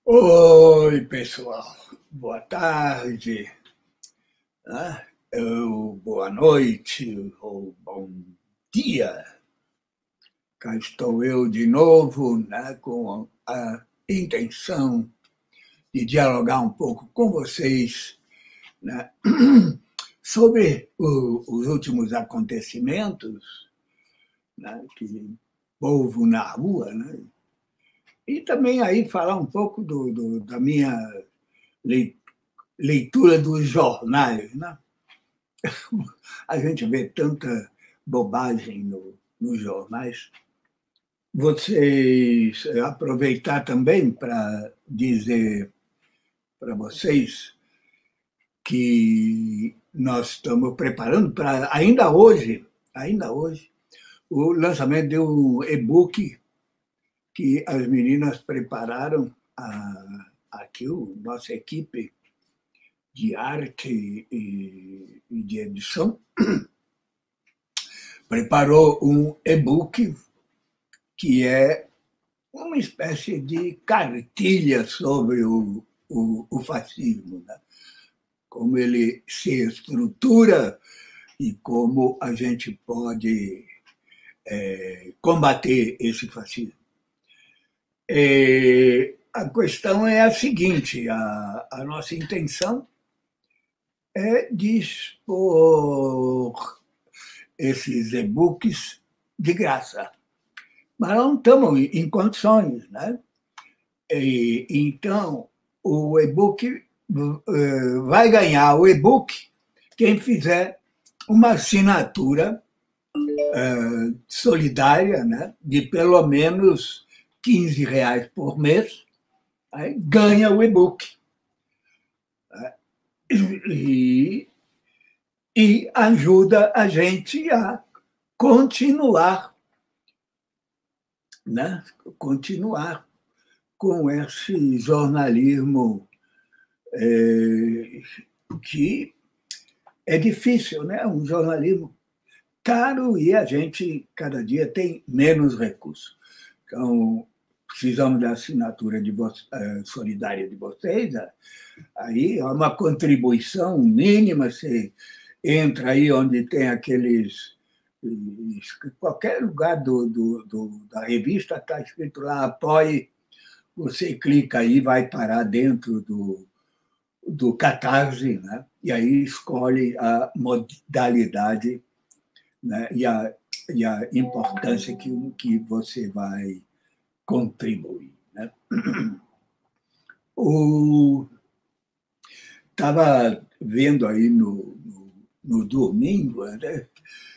Oi, pessoal. Boa tarde, né? Boa noite ou bom dia. Cá estou eu de novo, né, com a intenção de dialogar um pouco com vocês, né, sobre os últimos acontecimentos, né, que povo na rua, né, e também aí falar um pouco da minha leitura dos jornais, né? A gente vê tanta bobagem nos jornais. Vocês aproveitar também para dizer para vocês que nós estamos preparando para ainda hoje, o lançamento de um e-book que as meninas prepararam aqui, nossa equipe de arte e de edição preparou um e-book que é uma espécie de cartilha sobre o fascismo, né? Como ele se estrutura e como a gente pode combater esse fascismo. A questão é a seguinte: a nossa intenção é dispor esses e-books de graça, mas não estamos em condições, né? Então, o e-book vai ganhar o e-book quem fizer uma assinatura solidária, né, de pelo menos R$ 15 por mês, aí ganha o e-book. E ajuda a gente a continuar, né? Continuar com esse jornalismo que é difícil, né? Um jornalismo caro e a gente, cada dia, tem menos recursos. Então, precisamos da assinatura solidária de vocês. Aí é uma contribuição mínima, você entra aí onde tem aqueles... Qualquer lugar da revista está escrito lá, apoie, você clica aí, vai parar dentro do Catarse, né? E aí escolhe a modalidade, né? E a importância que você vai contribuir, né? Estava vendo aí no domingo, né?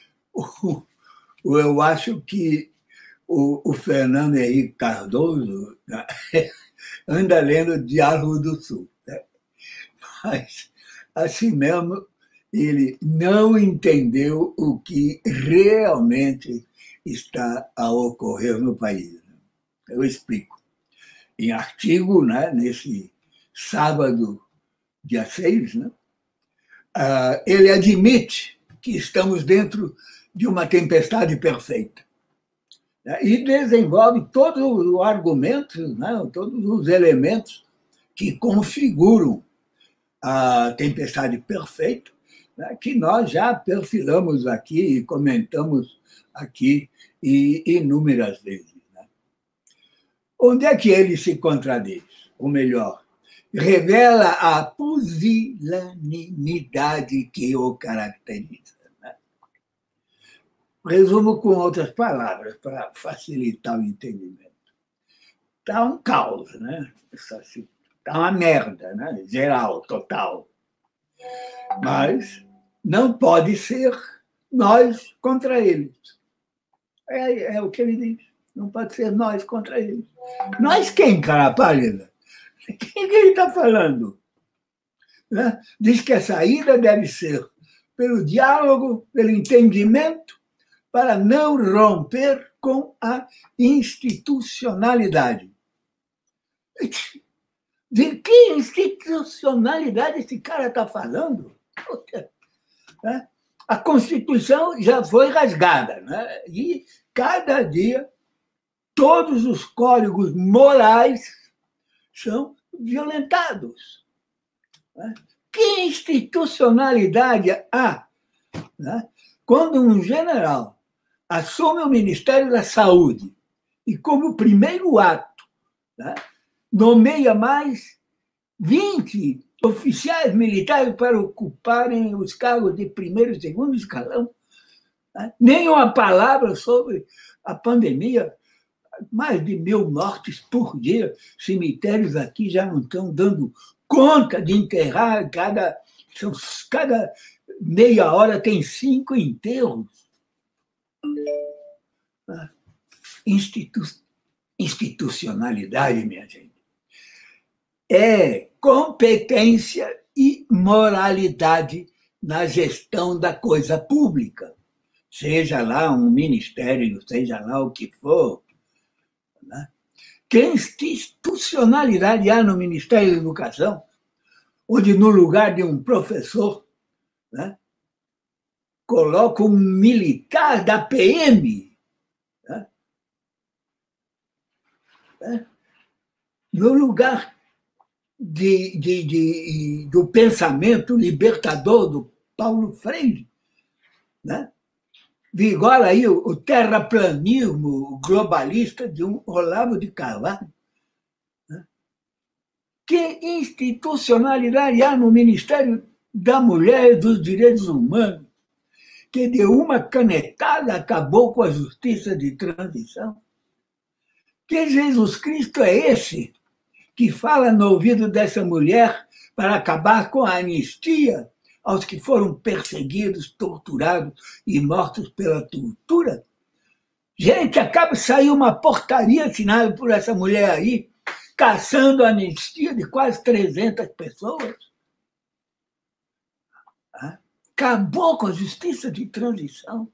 Eu acho que o Fernando Henrique Cardoso, né, anda lendo Diálogo do Sul, né? Mas, assim mesmo, ele não entendeu o que realmente está a ocorrer no país. Eu explico. Em artigo, né, nesse sábado, dia 6, né, ele admite que estamos dentro de uma tempestade perfeita, né, e desenvolve todo o argumento, né, todos os elementos que configuram a tempestade perfeita, né, que nós já perfilamos aqui e comentamos aqui inúmeras vezes. Né? Onde é que ele se contradiz? Ou melhor, revela a pusilanimidade que o caracteriza. Né? Resumo com outras palavras, para facilitar o entendimento. Está um caos, né? Está uma merda, né? Geral, total. Mas não pode ser nós contra eles. É o que ele diz. Não pode ser nós contra eles. Nós quem, cara pálida? Quem que ele está falando? Né? Diz que a saída deve ser pelo diálogo, pelo entendimento, para não romper com a institucionalidade. De que institucionalidade esse cara está falando? A Constituição já foi rasgada, né? E cada dia todos os códigos morais são violentados. Que institucionalidade há, né, quando um general assume o Ministério da Saúde e, como primeiro ato, né, nomeia mais 20 oficiais militares para ocuparem os cargos de primeiro e segundo escalão? Né? Nem uma palavra sobre a pandemia. Mais de 1.000 mortes por dia. Cemitérios aqui já não estão dando conta de enterrar. Cada meia hora tem 5 enterros. Institucionalidade, minha gente, é competência e moralidade na gestão da coisa pública, seja lá um ministério, seja lá o que for. Né? Que institucionalidade há no Ministério da Educação, onde no lugar de um professor, né, coloca um militar da PM, né, no lugar do pensamento libertador do Paulo Freire, né? Vigora aí o terraplanismo globalista de um Olavo de Carvalho. Né? Que institucionalidade há no Ministério da Mulher e dos Direitos Humanos, que de uma canetada acabou com a justiça de transição? Que Jesus Cristo é esse que fala no ouvido dessa mulher para acabar com a anistia aos que foram perseguidos, torturados e mortos pela tortura? Gente, acaba de sair uma portaria assinada por essa mulher aí, caçando a anistia de quase 300 pessoas. Acabou com a justiça de transição.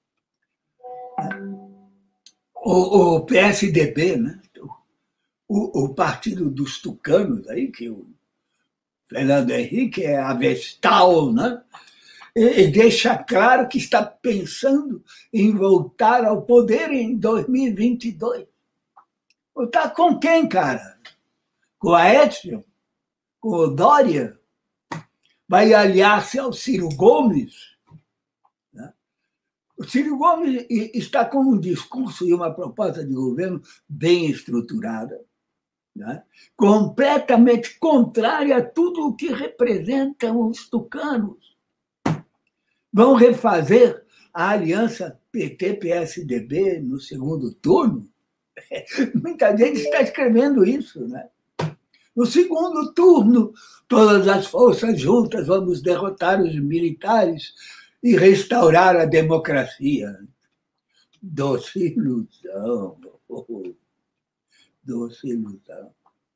O PSDB, né? O partido dos tucanos, aí, que o Fernando Henrique é avestal, né? E deixa claro que está pensando em voltar ao poder em 2022. Voltar com quem, cara? Com a Aécio? Com o Dória? Vai aliar-se ao Ciro Gomes? O Ciro Gomes está com um discurso e uma proposta de governo bem estruturada, né? Completamente contrária a tudo o que representam os tucanos. Vão refazer a aliança PT-PSDB no segundo turno? Muita gente está escrevendo isso, né? No segundo turno, todas as forças juntas vamos derrotar os militares e restaurar a democracia. Doce ilusão. Doce ilusão.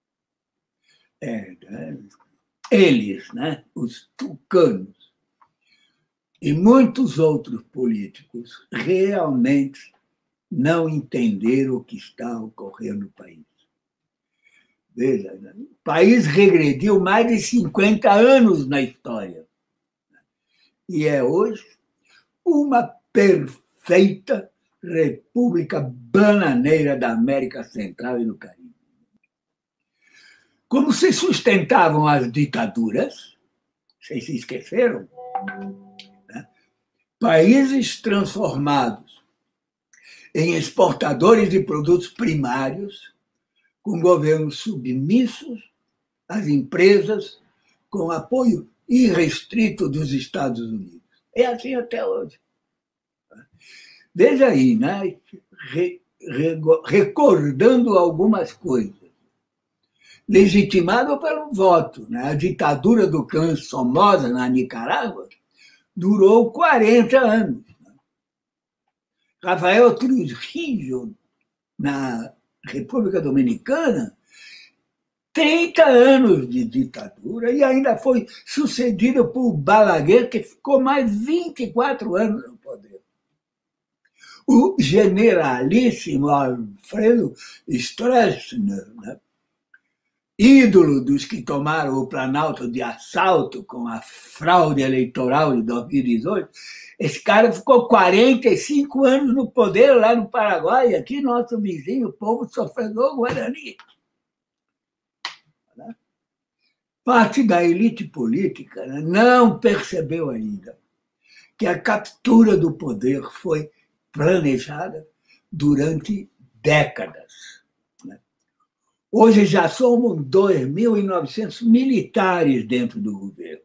Eles, né, os tucanos, e muitos outros políticos realmente não entenderam o que está ocorrendo no país. Veja, né? O país regrediu mais de 50 anos na história. E é hoje uma perfeita república bananeira da América Central e do Caribe. Como se sustentavam as ditaduras, vocês se esqueceram? Né? Países transformados em exportadores de produtos primários, com governos submissos às empresas, com apoio irrestrito dos Estados Unidos. É assim até hoje. Veja aí, né? Recordando algumas coisas. Legitimado pelo voto, né? A ditadura do clã Somoza na Nicarágua durou 40 anos. Rafael Trujillo, na República Dominicana, 30 anos de ditadura, e ainda foi sucedido por Balaguer, que ficou mais 24 anos no poder. O generalíssimo Alfredo Stroessner, né, ídolo dos que tomaram o Planalto de assalto com a fraude eleitoral de 2018, esse cara ficou 45 anos no poder lá no Paraguai, aqui nosso vizinho, o povo sofredor Guarani. parte da elite política, né, não percebeu ainda que a captura do poder foi planejada durante décadas. Né? Hoje já somos 2.900 militares dentro do governo.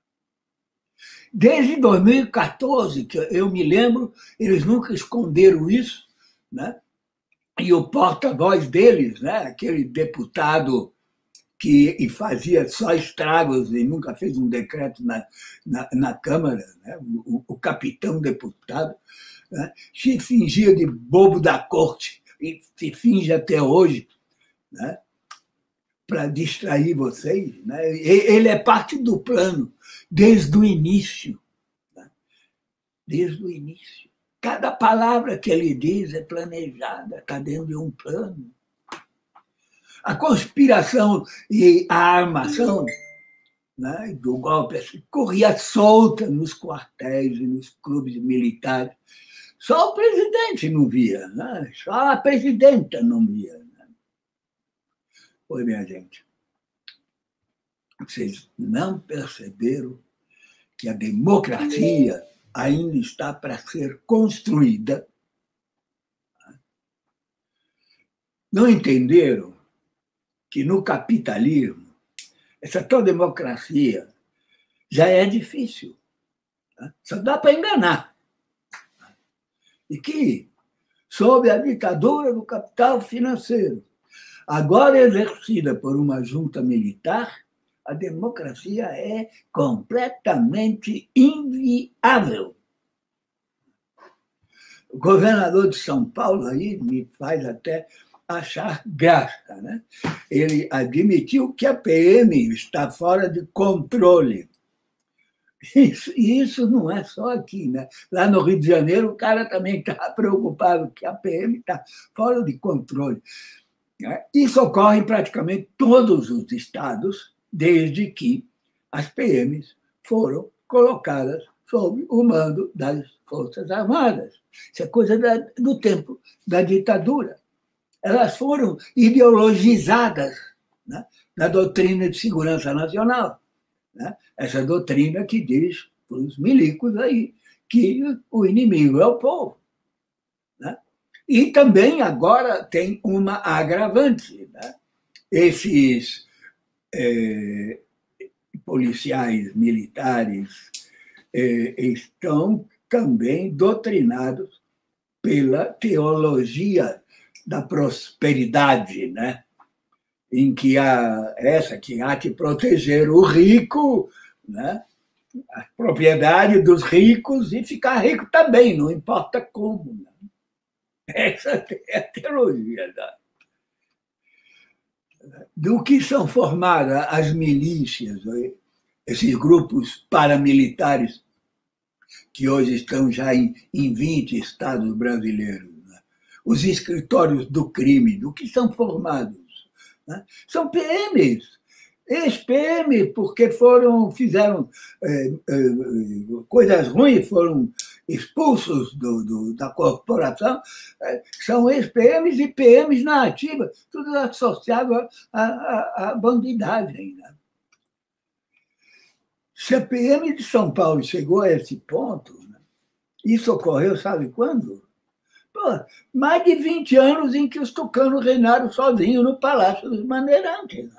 Desde 2014, que eu me lembro, eles nunca esconderam isso, né? E o porta-voz deles, né? Aquele deputado que fazia só estragos e nunca fez um decreto na Câmara, né? O capitão deputado, né? Se fingia de bobo da corte e se finge até hoje, né? Para distrair vocês. Né? Ele é parte do plano desde o início. Né? Desde o início. Cada palavra que ele diz é planejada, está dentro de um plano. A conspiração e a armação, né, do golpe assim, corria solta nos quartéis e nos clubes militares. Só o presidente não via, né? Só a presidenta não via. Né? Oi, minha gente, vocês não perceberam que a democracia ainda está para ser construída? Não entenderam que no capitalismo, essa tal democracia já é difícil. Né? Só dá para enganar. E que, sob a ditadura do capital financeiro, agora exercida por uma junta militar, a democracia é completamente inviável. O governador de São Paulo aí me faz até achar graça. Né? Ele admitiu que a PM está fora de controle. Isso não é só aqui. Né? Lá no Rio de Janeiro, o cara também está preocupado que a PM está fora de controle. Isso ocorre em praticamente todos os estados, desde que as PMs foram colocadas sob o mando das Forças Armadas. Isso é coisa do tempo da ditadura. Elas foram ideologizadas, né, na doutrina de segurança nacional. Né? Essa doutrina que diz para os milicos aí que o inimigo é o povo. Né? E também agora tem uma agravante. Né? Esses policiais militares estão também doutrinados pela teologia da prosperidade, né? Em que há que proteger o rico, né? A propriedade dos ricos e ficar rico também, não importa como. Né? Essa é a teologia do que são formadas as milícias, esses grupos paramilitares que hoje estão já em 20 estados brasileiros. Né? Os escritórios do crime, do que são formados? Né? São PMs, ex-PM, porque fizeram coisas ruins, foram expulsos da corporação, são ex-PMs e PMs na ativa, tudo associado à bandidagem. Né? Se a PM de São Paulo chegou a esse ponto, né? Isso ocorreu, sabe quando? Pô, mais de 20 anos em que os tucanos reinaram sozinhos no Palácio dos Bandeirantes.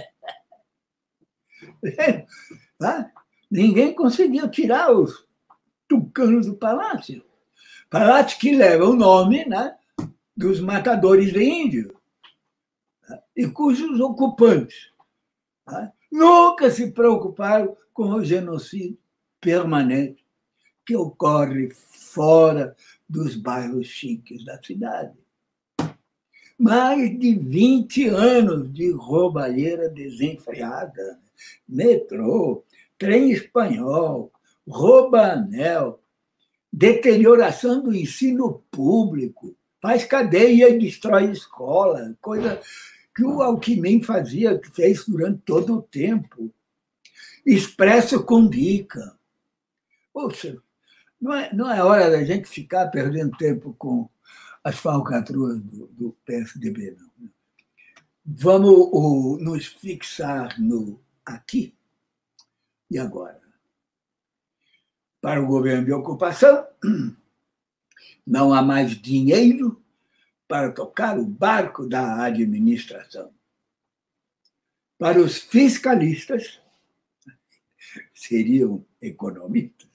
Né? Ninguém conseguiu tirar os tucanos do palácio. Palácio que leva o nome, né, dos matadores de índios, né, e cujos ocupantes, né, nunca se preocuparam com o genocídio permanente que ocorre fora dos bairros chiques da cidade. Mais de 20 anos de roubalheira desenfreada, metrô, trem espanhol, rouba-anel, deterioração do ensino público, faz cadeia e destrói escola, coisa que o Alckmin fez durante todo o tempo. Expresso com dica. Poxa, não é hora da gente ficar perdendo tempo com as falcatruas do PSDB, não. Vamos nos fixar no aqui e agora. Para o governo de ocupação, não há mais dinheiro para tocar o barco da administração. Para os fiscalistas, seriam economistas,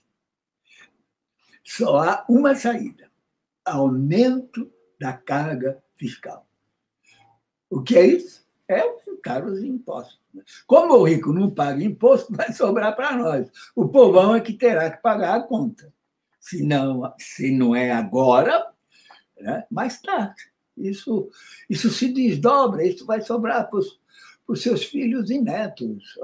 só há uma saída: aumento da carga fiscal. O que é isso? É aumentar os impostos. Como o rico não paga imposto, vai sobrar para nós. O povão é que terá que pagar a conta. Se não é agora, né, mais tarde. Isso se desdobra, isso vai sobrar para os seus filhos e netos.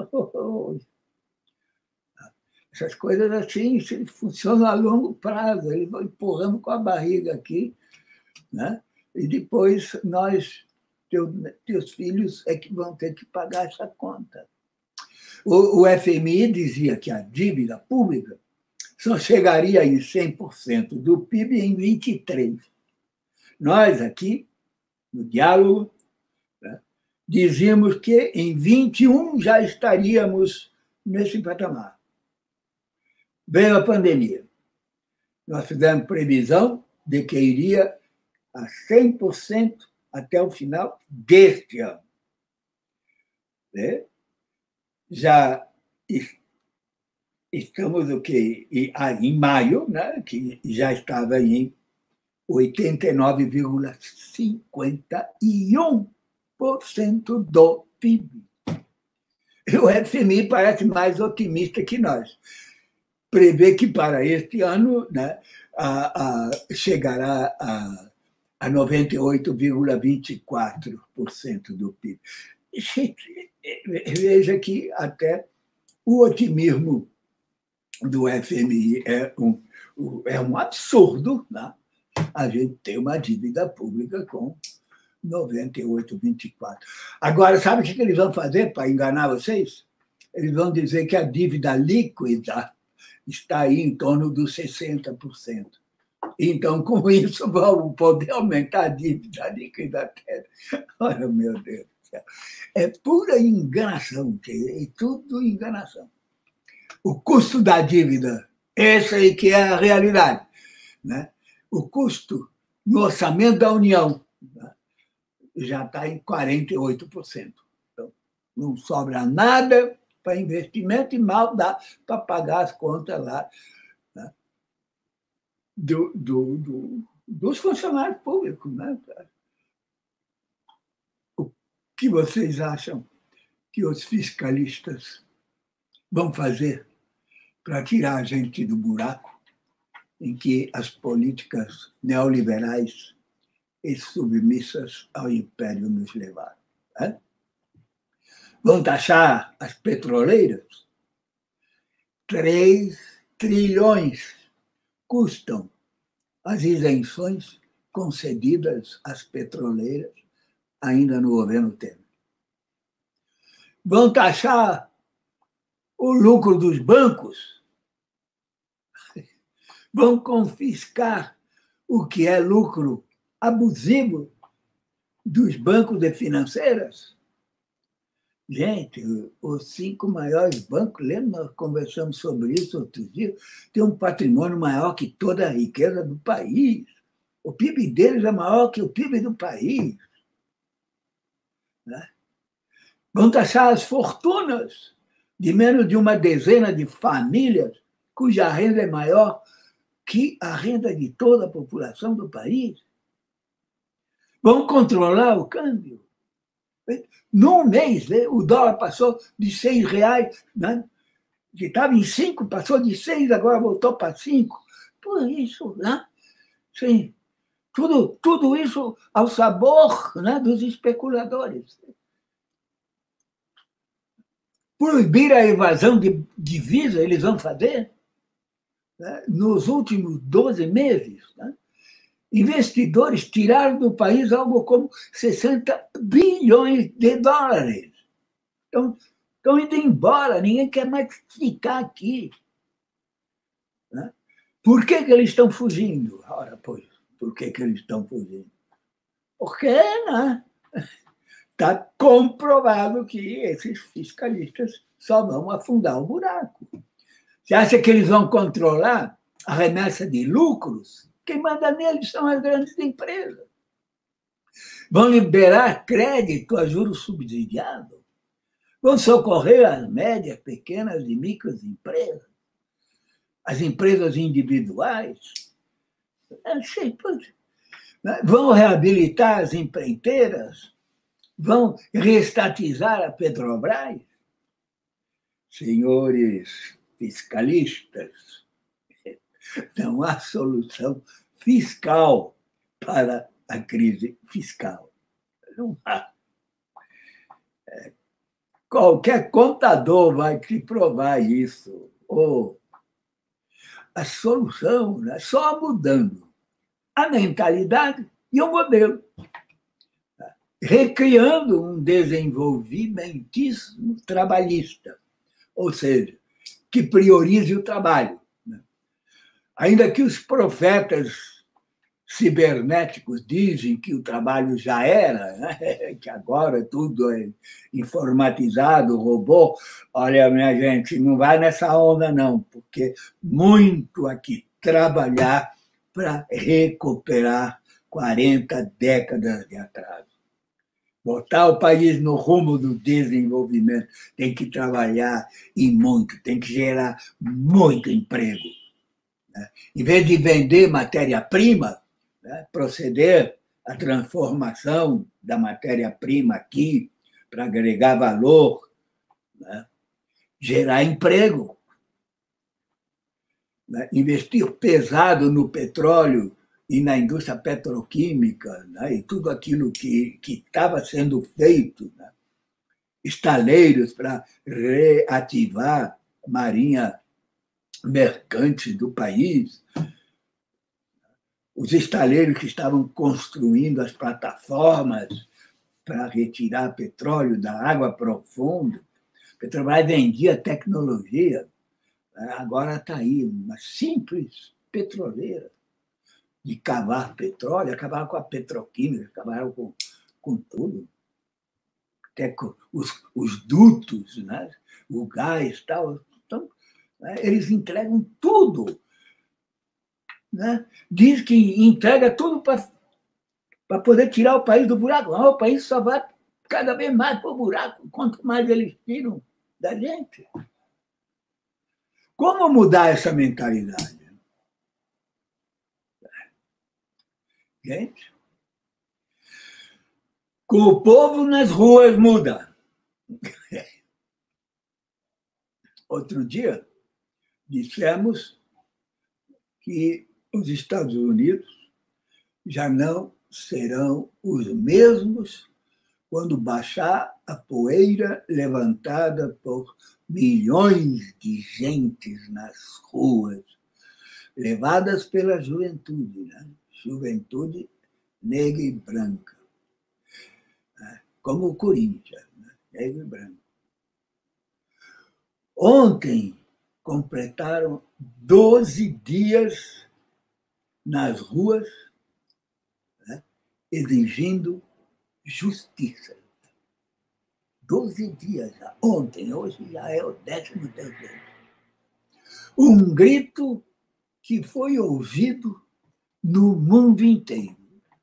Essas coisas assim funcionam a longo prazo, eles vão empurrando com a barriga aqui, né? E depois teus filhos é que vão ter que pagar essa conta. O FMI dizia que a dívida pública só chegaria em 100% do PIB em 23. Nós aqui, no diálogo, né, dizíamos que em 21 já estaríamos nesse patamar. Veio a pandemia. Nós fizemos previsão de que iria a 100% até o final deste ano. Né? Já estamos em maio, né, que já estava em 89,51% do PIB. E o FMI parece mais otimista que nós. Prevê que para este ano, né, chegará a 98,24% do PIB. Veja que até o otimismo do FMI é um absurdo, né? A gente tem uma dívida pública com 98,24%. Agora, sabe o que eles vão fazer para enganar vocês? Eles vão dizer que a dívida líquida está aí em torno dos 60%. Então, com isso, vão poder aumentar a dívida líquida até. Olha, meu Deus do céu. É pura enganação, é tudo enganação. O custo da dívida, essa aí que é a realidade, né? O custo no orçamento da União, né, já está em 48%. Então, não sobra nada para investimento e mal dá para pagar as contas lá, né, dos funcionários públicos. Né? O que vocês acham que os fiscalistas vão fazer para tirar a gente do buraco em que as políticas neoliberais e submissas ao império nos levaram? Né? Vão taxar as petroleiras? 3 trilhões custam as isenções concedidas às petroleiras ainda no governo Temer. Vão taxar o lucro dos bancos? Vão confiscar o que é lucro abusivo dos bancos e financeiras? Gente, os 5 maiores bancos, lembra, nós conversamos sobre isso outro dia, têm um patrimônio maior que toda a riqueza do país. O PIB deles é maior que o PIB do país. Né? Vão taxar as fortunas de menos de uma dezena de famílias cuja renda é maior que a renda de toda a população do país. Vão controlar o câmbio. Num mês, o dólar passou de R$6, né? Que estava em 5, passou de 6, agora voltou para 5. Por isso, né? Sim, tudo isso ao sabor, né, dos especuladores. Proibir a evasão de divisa, eles vão fazer, né? Nos últimos 12 meses. Né? Investidores tiraram do país algo como 60 bilhões de dólares. Então, estão indo embora, ninguém quer mais ficar aqui. Né? Por que eles estão fugindo? Ora, pois, por que eles estão fugindo? Porque, né? está comprovado que esses fiscalistas só vão afundar o buraco. Você acha que eles vão controlar a remessa de lucros? Quem manda neles são as grandes empresas. Vão liberar crédito a juros subsidiados? Vão socorrer as médias, pequenas e micras empresas? As empresas individuais? Vão reabilitar as empreiteiras? Vão reestatizar a Petrobras? Senhores fiscalistas, não há solução fiscal para a crise fiscal. Não há. Qualquer contador vai te provar isso. A solução é só mudando a mentalidade e o modelo, recriando um desenvolvimentismo trabalhista, ou seja, que priorize o trabalho. Ainda que os profetas cibernéticos dizem que o trabalho já era, né? Que agora tudo é informatizado, robô. Olha, minha gente, não vai nessa onda, não, porque muito aqui trabalhar para recuperar 40 décadas de atraso. Botar o país no rumo do desenvolvimento tem que trabalhar e muito, tem que gerar muito emprego. Né? Em vez de vender matéria-prima, né, proceder à transformação da matéria-prima aqui para agregar valor, né, gerar emprego, né, investir pesado no petróleo e na indústria petroquímica, né, e tudo aquilo que estava sendo feito, né, estaleiros para reativar a marinha mercante do país, os estaleiros que estavam construindo as plataformas para retirar petróleo da água profunda. A Petrobras vendia tecnologia, agora está aí uma simples petroleira de cavar petróleo, acabaram com a petroquímica, acabaram com tudo. Até com os dutos, né? O gás e tal. Então, eles entregam tudo. Né? Diz que entrega tudo para poder tirar o país do buraco. Não, o país só vai cada vez mais para o buraco, quanto mais eles tiram da gente. Como mudar essa mentalidade? Gente, com o povo nas ruas muda. Outro dia, dissemos que os Estados Unidos já não serão os mesmos quando baixar a poeira levantada por milhões de gentes nas ruas, levadas pela juventude, né? Juventude negra e branca, como o Corinthians, né? Negro e branco. Ontem completaram 12 dias nas ruas, né, exigindo justiça. 12 dias já. Ontem, hoje já é o 13º. Um grito que foi ouvido no mundo inteiro.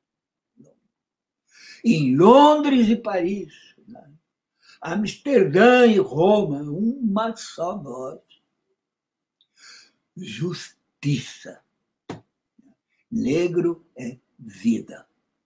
Em Londres e Paris, né? Amsterdã e Roma, uma só voz. Justiça. Negro é vida.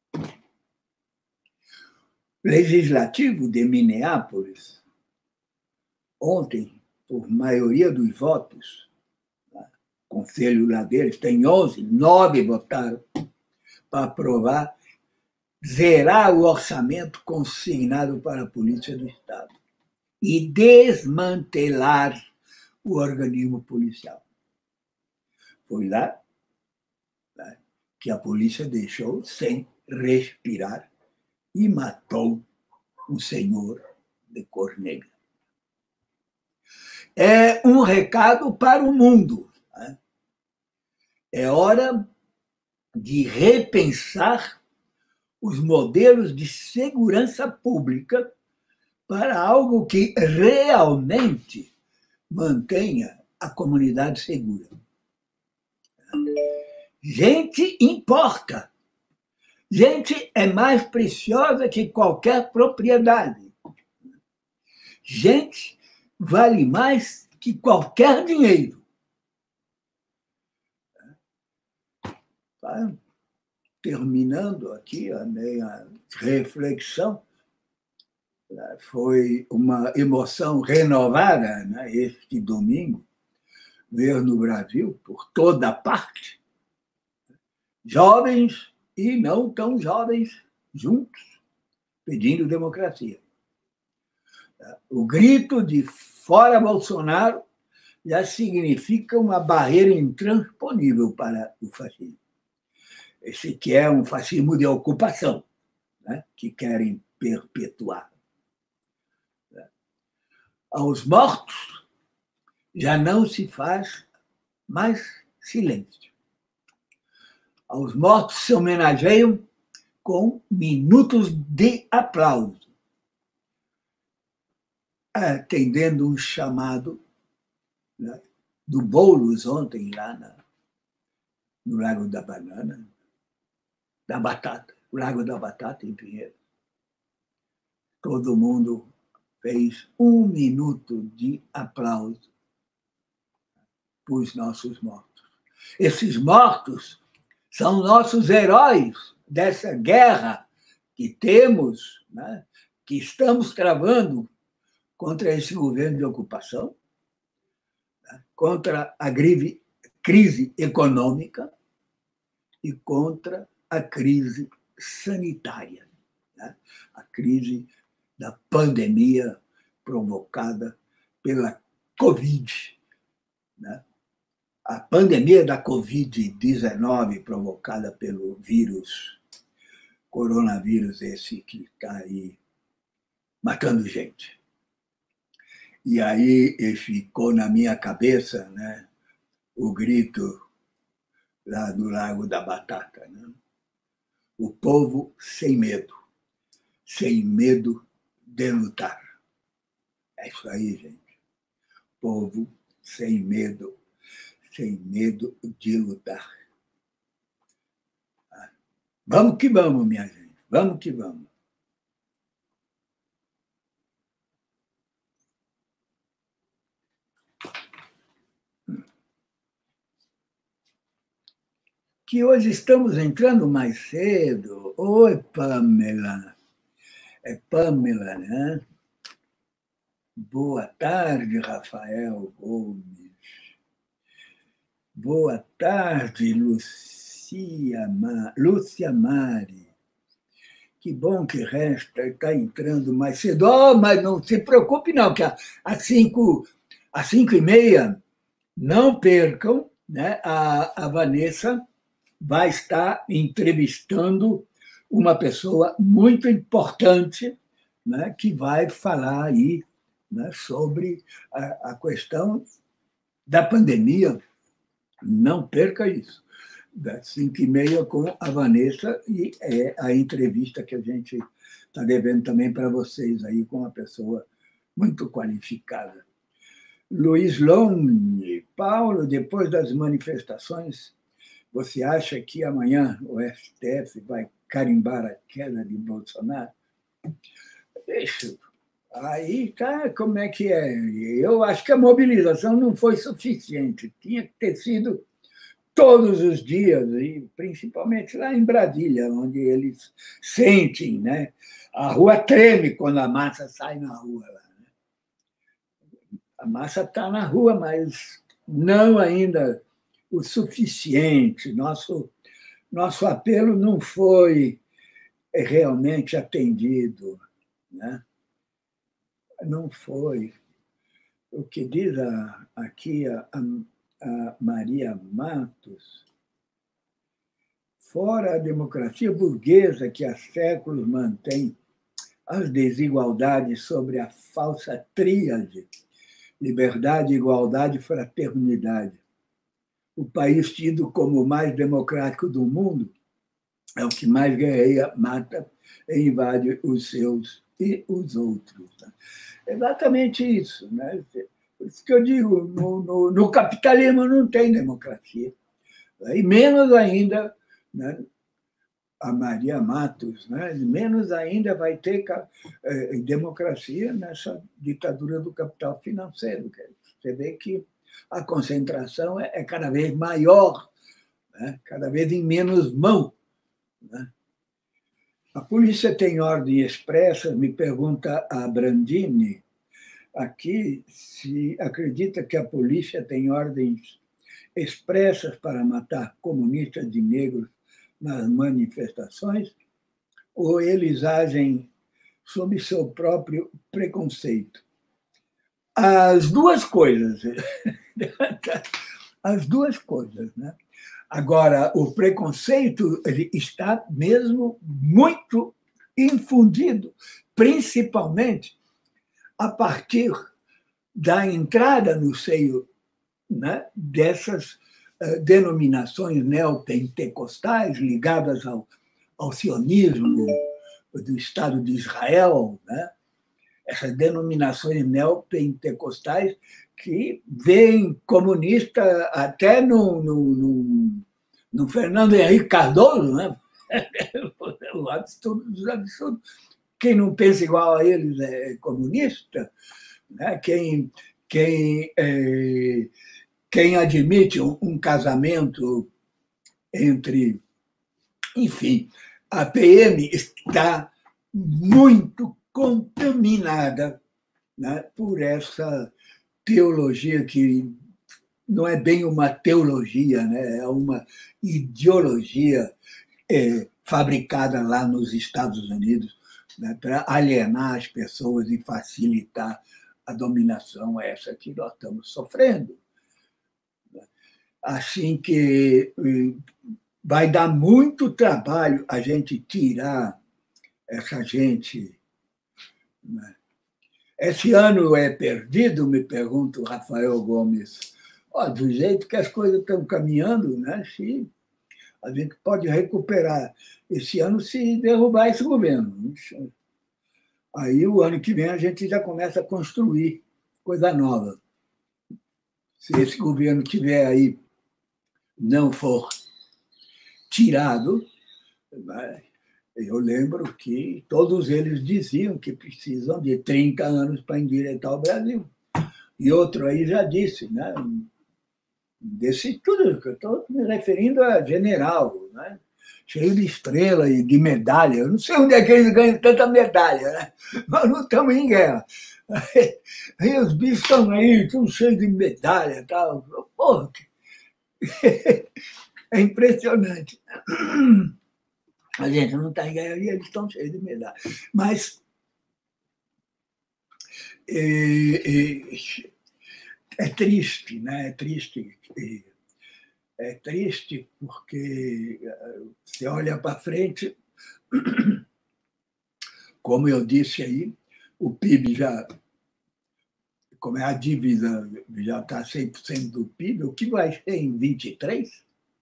Legislativo de Minneapolis, ontem, por maioria dos votos, o conselho lá deles tem 11, 9 votaram para aprovar, zerar o orçamento consignado para a Polícia do Estado e desmantelar o organismo policial. Foi lá que a polícia deixou sem respirar e matou um senhor de cor negra. É um recado para o mundo. É hora de repensar os modelos de segurança pública para algo que realmente mantenha a comunidade segura. Gente importa. Gente é mais preciosa que qualquer propriedade. Gente vale mais que qualquer dinheiro. Terminando aqui a minha reflexão, foi uma emoção renovada, né, este domingo, ver no Brasil, por toda parte, jovens e não tão jovens juntos, pedindo democracia. O grito de fora Bolsonaro já significa uma barreira intransponível para o fascismo. Esse que é um fascismo de ocupação, né, que querem perpetuar. Aos mortos já não se faz mais silêncio. Aos mortos se homenageiam com minutos de aplauso, atendendo um chamado, né, do Boulos ontem lá no Lago da Banana, da Batata, o Lago da Batata em Pinheiro. Todo mundo fez um minuto de aplauso para os nossos mortos. Esses mortos são nossos heróis dessa guerra que temos, né, que estamos travando contra esse governo de ocupação, né, contra a crise econômica e contra a crise sanitária, né, a crise da pandemia provocada pela Covid, né? A pandemia da Covid-19 provocada pelo coronavírus esse que está aí matando gente. E aí ficou na minha cabeça, né, o grito lá do Lago da Batata, né? O povo sem medo de lutar. É isso aí, gente. Povo sem medo de lutar. Vamos que vamos, minha gente. Vamos que vamos. Que hoje estamos entrando mais cedo. Oi, Pamela. É Pamela, né? Boa tarde, Rafael Gomes. Boa tarde, Lúcia Mari. Que bom que resta, está entrando mais cedo. Oh, mas não se preocupe, não, que às 5h30, não percam, né? A Vanessa vai estar entrevistando uma pessoa muito importante, né, que vai falar aí, né, sobre a questão da pandemia. Não perca isso. Das 5h30 com a Vanessa, e é a entrevista que a gente está devendo também para vocês aí com uma pessoa muito qualificada. Luiz Lone, Paulo, depois das manifestações, você acha que amanhã o STF vai carimbar a queda de Bolsonaro? Isso. Aí tá, como é que é? Eu acho que a mobilização não foi suficiente. Tinha que ter sido todos os dias, e principalmente lá em Brasília, onde eles sentem, né? A rua treme quando a massa sai na rua. Lá, né? A massa está na rua, mas não ainda o suficiente. Nosso apelo não foi realmente atendido, né? Não foi. O que diz aqui a Maria Matos, fora a democracia burguesa que há séculos mantém as desigualdades sobre a falsa tríade, liberdade, igualdade e fraternidade, o país tido como o mais democrático do mundo é o que mais guerreia, mata e invade os seus e os outros. Né? Exatamente isso. Né? Por isso que eu digo, no capitalismo não tem democracia. E menos ainda, né, a Maria Matos, né, menos ainda vai ter democracia nessa ditadura do capital financeiro. Você vê que a concentração é cada vez maior, né, cada vez em menos mão. Né? A polícia tem ordem expressa, me pergunta a Brandini, aqui se acredita que a polícia tem ordens expressas para matar comunistas e negros nas manifestações, ou eles agem sob seu próprio preconceito? As duas coisas. As duas coisas. Né? Agora, o preconceito ele está mesmo muito infundido, principalmente a partir da entrada no seio, né, dessas denominações neopentecostais ligadas ao sionismo do Estado de Israel, né? Essas denominações neopentecostais que veem comunista até no Fernando Henrique Cardoso, né? O absurdo dos absurdos. Quem não pensa igual a eles é comunista, né? Quem admite um casamento entre. Enfim, a PM está muito contaminada, né, por essa teologia que não é bem uma teologia, né, é uma ideologia fabricada lá nos Estados Unidos, né, para alienar as pessoas e facilitar a dominação essa que nós estamos sofrendo. Assim que vai dar muito trabalho a gente tirar essa gente. Né? Esse ano é perdido, me pergunta o Rafael Gomes. Do jeito que as coisas estão caminhando, né? Se a gente pode recuperar esse ano se derrubar esse governo. Aí, o ano que vem, a gente já começa a construir coisa nova. Se esse governo tiver aí, não for tirado, eu lembro que todos eles diziam que precisam de 30 anos para endireitar o Brasil. E outro aí já disse, né? Desse tudo que eu estou me referindo a general, né? Cheio de estrela e de medalha. Eu não sei onde é que eles ganham tanta medalha, né? Nós não estamos em guerra. Aí os bichos estão aí, estão cheios de medalha e tal. Porra, é impressionante. A gente não está em guerra e eles estão cheios de medalha. Mas é triste, né? É triste porque você olha para frente, como eu disse aí, o PIB já, como é a dívida já está 100% do PIB, o que vai ser em 23?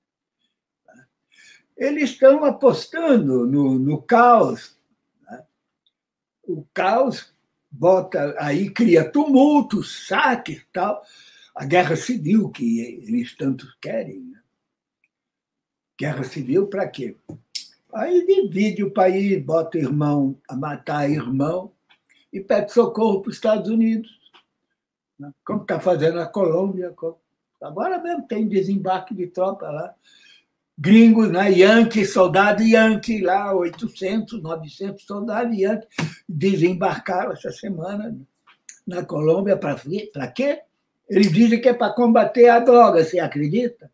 Eles estão apostando no caos. Né? O caos bota aí, cria tumultos, saques e tal. A guerra civil que eles tanto querem. Né? Guerra civil para quê? Aí divide o país, bota irmão a matar irmão e pede socorro para os Estados Unidos, né? Como está fazendo a Colômbia. Agora mesmo tem desembarque de tropa lá. Gringos, né? Yankee, soldado Yankee lá, 800, 900 soldados Yankee desembarcaram essa semana na Colômbia para quê? Eles dizem que é para combater a droga, você acredita?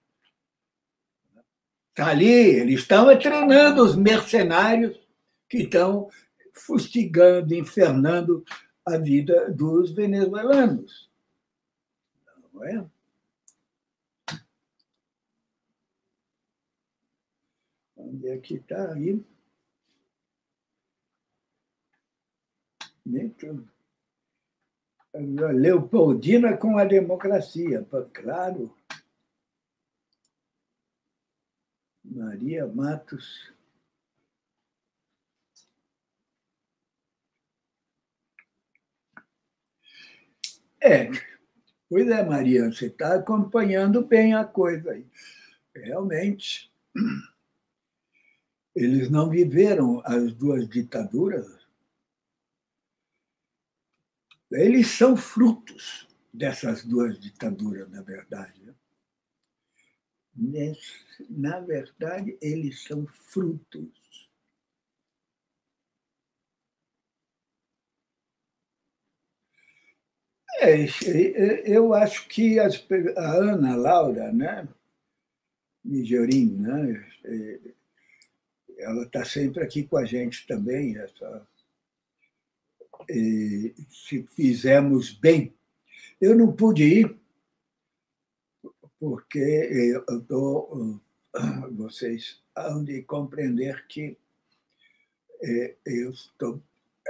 Está ali, eles estão treinando os mercenários que estão fustigando, infernando a vida dos venezuelanos. Não é? Onde é que está aí? Leopoldina com a democracia, claro. Maria Matos. É, pois é, Maria, você está acompanhando bem a coisa aí. Realmente, eles não viveram as duas ditaduras. Eles são frutos dessas duas ditaduras, na verdade. Na verdade, eles são frutos. Eu acho que a Ana Laura, né, Mijorim, né, ela está sempre aqui com a gente também. Se fizermos bem. Eu não pude ir, porque vocês hão de compreender que eu estou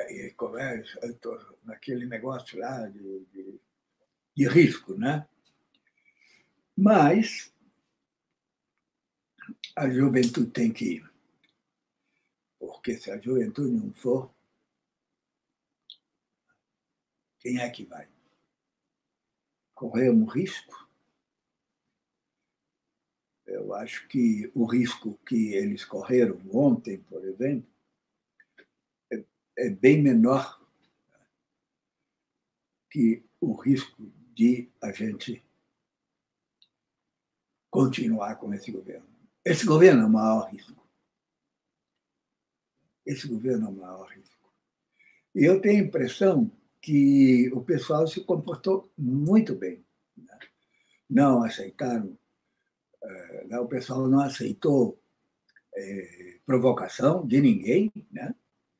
naquele negócio lá de risco, né? Mas a juventude tem que ir, porque se a juventude não for, quem é que vai? Corremos risco. Eu acho que o risco que eles correram ontem, por exemplo, é bem menor que o risco de a gente continuar com esse governo. Esse governo é o maior risco. Esse governo é o maior risco. E eu tenho a impressão que o pessoal se comportou muito bem. Né? Não aceitaram, o pessoal não aceitou provocação de ninguém, né?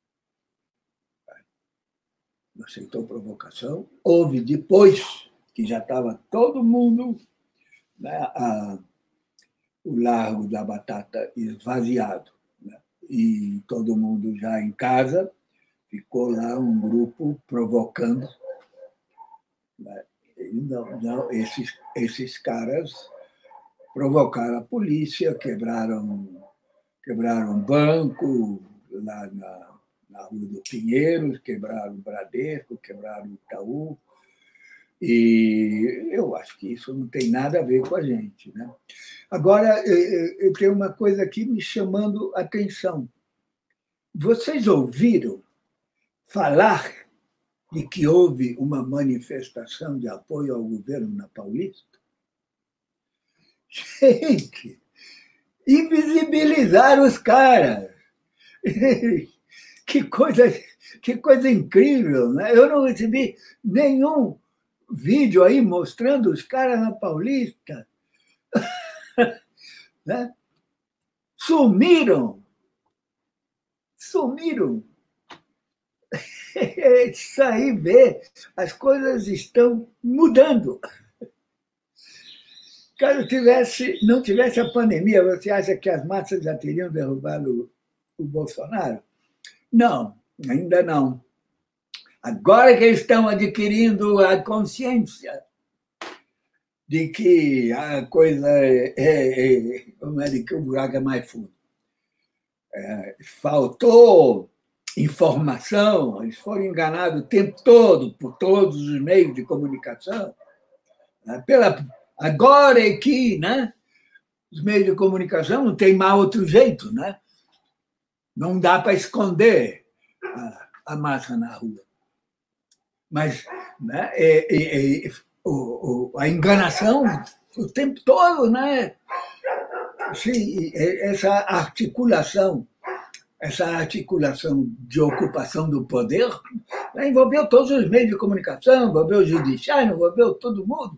Não aceitou provocação. Houve depois que já estava todo mundo, né, o Largo da Batata esvaziado, né, e todo mundo já em casa, ficou lá um grupo provocando. Né, não, esses caras provocaram a polícia, quebraram um banco lá na Rua do Pinheiros, quebraram o Bradesco, quebraram o Itaú, e eu acho que isso não tem nada a ver com a gente. Né? Agora, eu tenho uma coisa aqui me chamando a atenção. Vocês ouviram falar de que houve uma manifestação de apoio ao governo na Paulista? Gente, invisibilizaram os caras. Que coisa incrível, né? Eu não recebi nenhum vídeo aí mostrando os caras na Paulista. Né? Sumiram. Isso aí vê, as coisas estão mudando. Caso não tivesse a pandemia, você acha que as massas já teriam derrubado o Bolsonaro? Não, ainda não. Agora que estão adquirindo a consciência de que a coisa de que o buraco é mais fundo. Faltou informação, eles foram enganados o tempo todo por todos os meios de comunicação. Agora é que, né, os meios de comunicação não tem mais outro jeito, né? Não dá para esconder a massa na rua. Mas, né, a enganação o tempo todo, né? Sim, essa articulação de ocupação do poder, né, envolveu todos os meios de comunicação, envolveu o judiciário, envolveu todo mundo.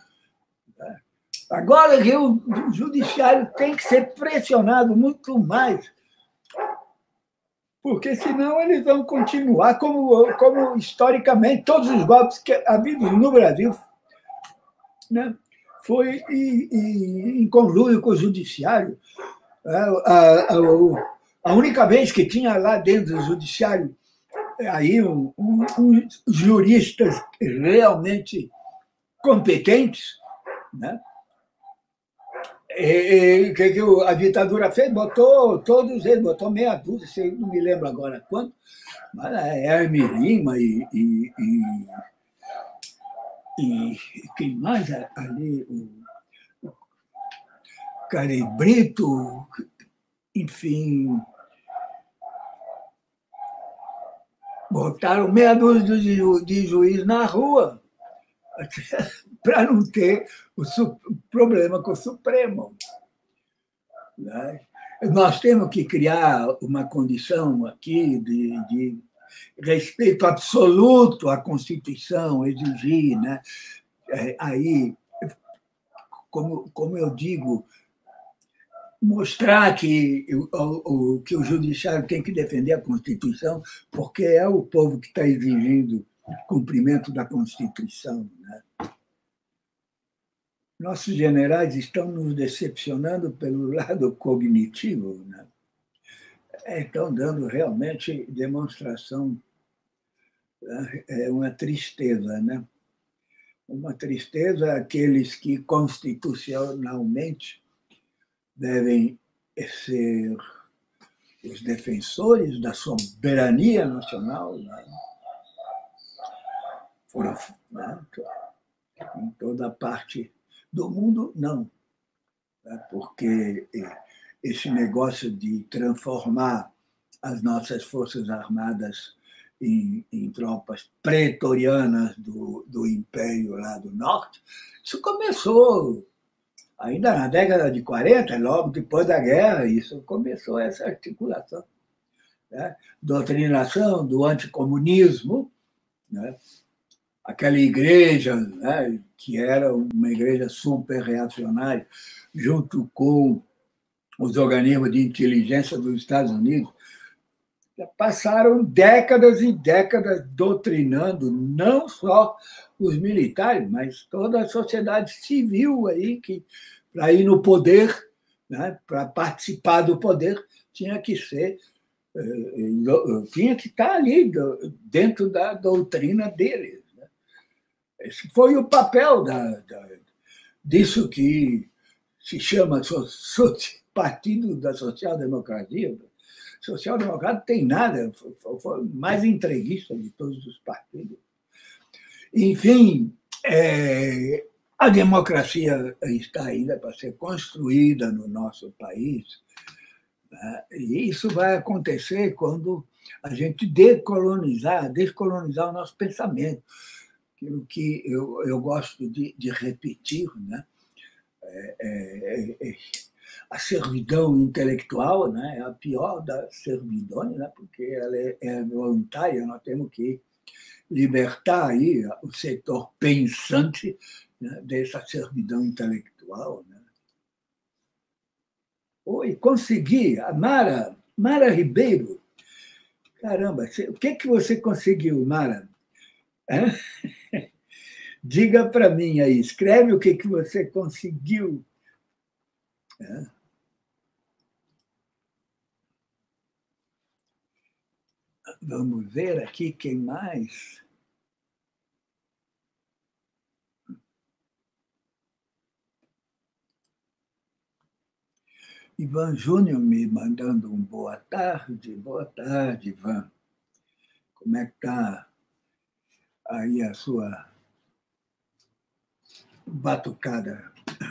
Agora que o judiciário tem que ser pressionado muito mais, porque senão eles vão continuar como historicamente todos os golpes que havidos no Brasil, né, foi em conluio com o judiciário. A única vez que tinha lá dentro do judiciário aí uns juristas realmente competentes, né? O que a ditadura fez? Botou todos eles, botou meia dúzia, não me lembro agora quanto, mas Hermes Lima e e quem mais ali, o Cari Brito, enfim, botaram meia dúzia de juiz na rua para não ter o problema com o Supremo. Né? Nós temos que criar uma condição aqui de respeito absoluto à Constituição, exigir, né? Aí, como eu digo, mostrar que o judiciário tem que defender a Constituição, porque é o povo que está exigindo o cumprimento da Constituição. Né? Nossos generais estão nos decepcionando pelo lado cognitivo, né? Estão dando realmente demonstração, é uma tristeza, né? Uma tristeza aqueles que constitucionalmente devem ser os defensores da soberania nacional, né? Foram, né? Em toda parte do mundo, não, né? Porque esse negócio de transformar as nossas forças armadas em tropas pretorianas do Império lá do Norte, isso começou ainda na década de 40, logo depois da guerra, isso começou essa articulação. Né? Doutrinação do anticomunismo, né? Aquela igreja, né? Que era uma igreja super reacionária, junto com os organismos de inteligência dos Estados Unidos, passaram décadas e décadas doutrinando não só os militares, mas toda a sociedade civil aí que para ir no poder, né, para participar do poder, tinha que ser tinha que estar ali dentro da doutrina deles. Né? Esse foi o papel disso que se chama Partido da Social-Democracia. Social-democrata tem nada, foi o mais entreguista de todos os partidos. Enfim, a democracia está ainda para ser construída no nosso país, né? E isso vai acontecer quando a gente descolonizar o nosso pensamento, aquilo que eu gosto de repetir, né? A servidão intelectual, né, é a pior das servidões, né, porque ela é voluntária, nós temos que libertar aí o setor pensante, né, dessa servidão intelectual. Né. Oi, consegui, a Mara Ribeiro, caramba, o que você conseguiu, Mara? Hã? Diga para mim aí, escreve o que você conseguiu. Hã? Vamos ver aqui quem mais. Ivan Júnior me mandando um boa tarde, Ivan. Como é que está aí a sua batucada?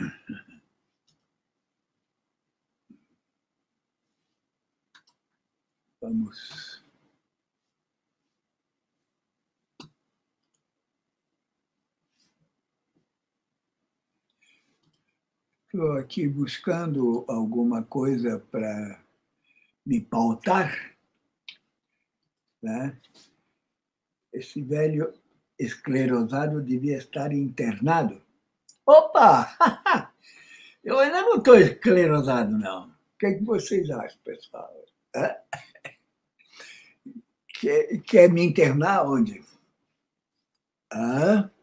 Vamos. Estou aqui buscando alguma coisa para me pautar, né? Esse velho esclerosado devia estar internado. Opa! Eu ainda não estou esclerosado, não. O que vocês acham, pessoal? Quer me internar onde? Hã?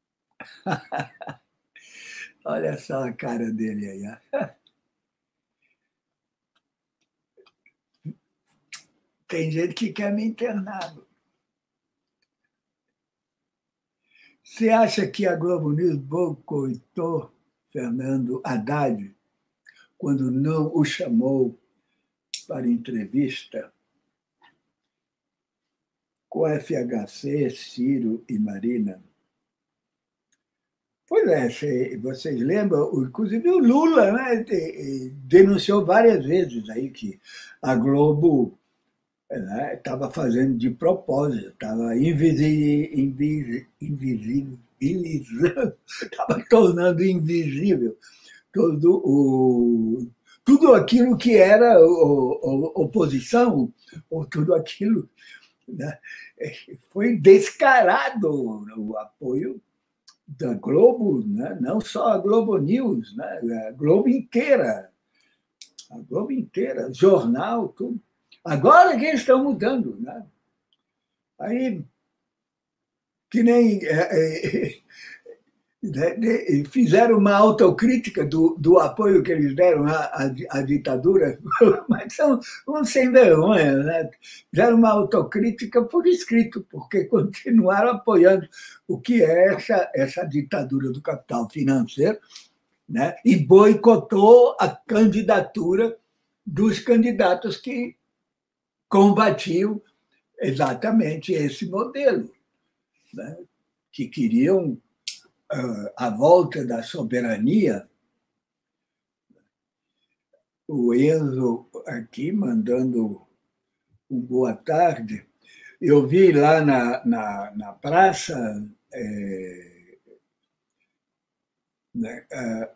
Olha só a cara dele aí. Tem gente que quer me internar. Você acha que a Globo News boicotou Fernando Haddad quando não o chamou para entrevista com FHC, Ciro e Marina? Pois é, vocês lembram, inclusive o Lula, né, denunciou várias vezes aí que a Globo estava fazendo de propósito, estava invisibilizando, estava tornando invisível tudo aquilo que era oposição, ou tudo aquilo, né? Foi descarado o apoio da Globo, né? Não só a Globo News, né? A Globo inteira, jornal, tudo. Agora que eles estão mudando, né? Aí, que nem fizeram uma autocrítica do apoio que eles deram à ditadura, mas são uns sem vergonha, né? Fizeram uma autocrítica por escrito, porque continuaram apoiando o que é essa ditadura do capital financeiro, né? E boicotou a candidatura dos candidatos que combatiam exatamente esse modelo, né? Que queriam a volta da soberania. O Enzo aqui mandando um boa tarde. Eu vi lá na praça né,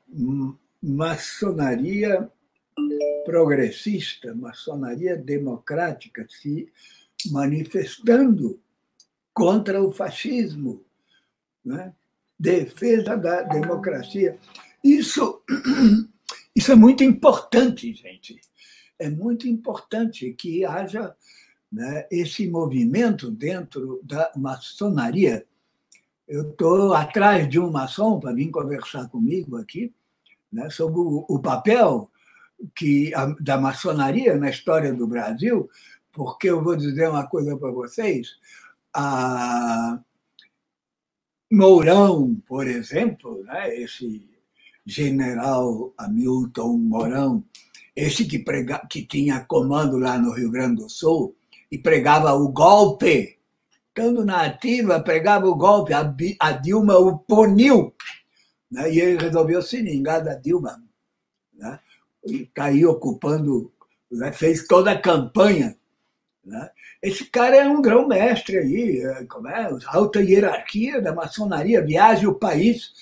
maçonaria progressista, maçonaria democrática se manifestando contra o fascismo, né? Defesa da democracia. Isso é muito importante, gente. É muito importante que haja, né, esse movimento dentro da maçonaria. Eu estou atrás de um maçom para vir conversar comigo aqui, né, sobre o papel da maçonaria na história do Brasil, porque eu vou dizer uma coisa para vocês. A Mourão, por exemplo, né, esse general Hamilton Mourão, esse que tinha comando lá no Rio Grande do Sul e pregava o golpe, estando na ativa, pregava o golpe, a Dilma o puniu, né, e ele resolveu se vingar da Dilma, né, e está aí ocupando, né, fez toda a campanha, né. Esse cara é um grão-mestre aí, como é? Alta hierarquia da maçonaria, viaja o país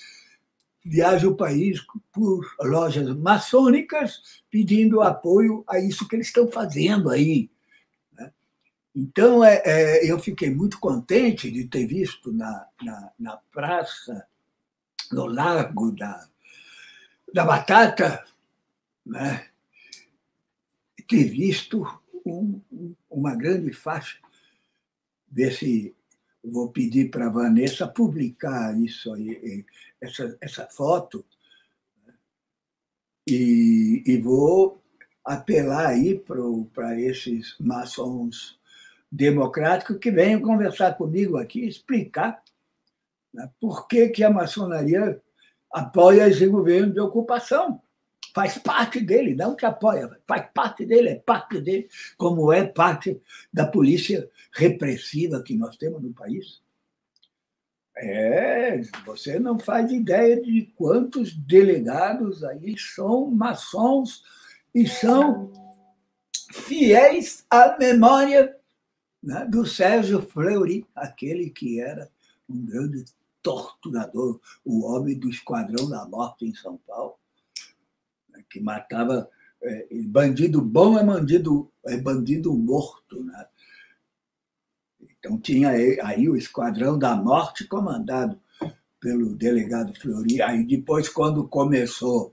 por lojas maçônicas pedindo apoio a isso que eles estão fazendo aí, né? Então, eu fiquei muito contente de ter visto na praça, no Largo da Batata, né, ter visto uma grande faixa. Ver se vou pedir para a Vanessa publicar isso aí, essa foto, e vou apelar aí para esses maçons democráticos que venham conversar comigo aqui, explicar, né, por que a maçonaria apoia esse governo de ocupação. Faz parte dele, não que apoia, faz parte dele, é parte dele, como é parte da polícia repressiva que nós temos no país. Você não faz ideia de quantos delegados aí são maçons e são fiéis à memória, né, do Sérgio Fleury, aquele que era um grande torturador, o homem do Esquadrão da Morte em São Paulo, né, que matava. Bandido bom é bandido morto, né? Então tinha aí o Esquadrão da Morte comandado pelo delegado Fleury. Aí depois, quando começou